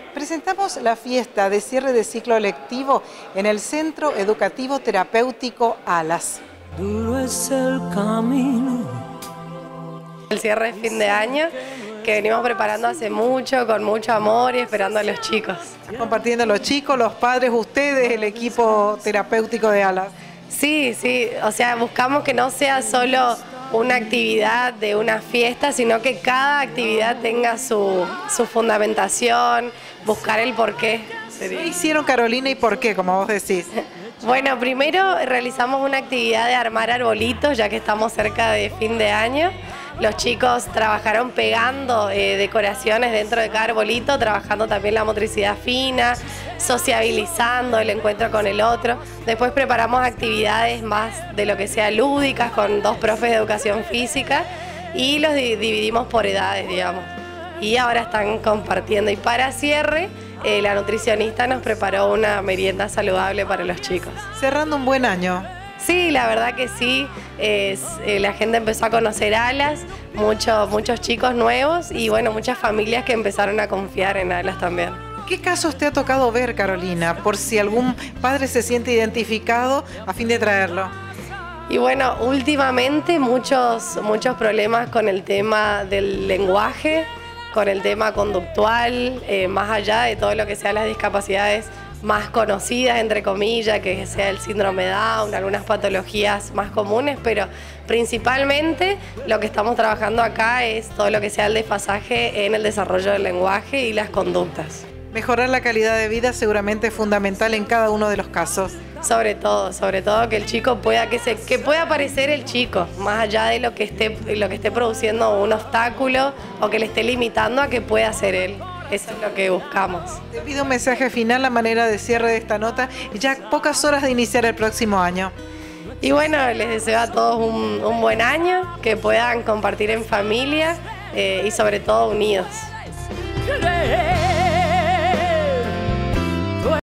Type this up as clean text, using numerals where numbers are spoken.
Presentamos la fiesta de cierre de ciclo lectivo en el Centro Educativo Terapéutico Alas. Duro es el camino. El cierre de fin de año que venimos preparando hace mucho, con mucho amor y esperando a los chicos. Compartiendo los chicos, los padres, ustedes, el equipo terapéutico de Alas. Sí, o sea, buscamos que no sea solo una actividad de una fiesta, sino que cada actividad tenga su fundamentación, buscar el porqué. ¿Qué hicieron, Carolina, y por qué, como vos decís? Bueno, primero realizamos una actividad de armar arbolitos, ya que estamos cerca de fin de año. Los chicos trabajaron pegando decoraciones dentro de cada arbolito, trabajando también la motricidad fina, sociabilizando el encuentro con el otro. Después preparamos actividades más de lo que sea lúdicas con 2 profes de educación física y los dividimos por edades, digamos. Y ahora están compartiendo. Y para cierre, la nutricionista nos preparó una merienda saludable para los chicos. Cerrando un buen año. Sí, la verdad que sí, la gente empezó a conocer Alas, muchos chicos nuevos y bueno, muchas familias que empezaron a confiar en Alas también. ¿Qué casos te ha tocado ver, Carolina? Por si algún padre se siente identificado a fin de traerlo. Y bueno, últimamente muchos problemas con el tema del lenguaje, con el tema conductual, más allá de todo lo que sean las discapacidades más conocidas, entre comillas, que sea el síndrome Down, algunas patologías más comunes, pero principalmente lo que estamos trabajando acá es todo lo que sea el desfasaje en el desarrollo del lenguaje y las conductas. Mejorar la calidad de vida seguramente es fundamental en cada uno de los casos. Sobre todo que el chico pueda, que pueda aparecer el chico, más allá de lo que esté produciendo un obstáculo o que le esté limitando a que pueda ser él. Eso es lo que buscamos. Te pido un mensaje final, la manera de cierre de esta nota, y ya pocas horas de iniciar el próximo año. Y bueno, les deseo a todos un buen año, que puedan compartir en familia y sobre todo unidos.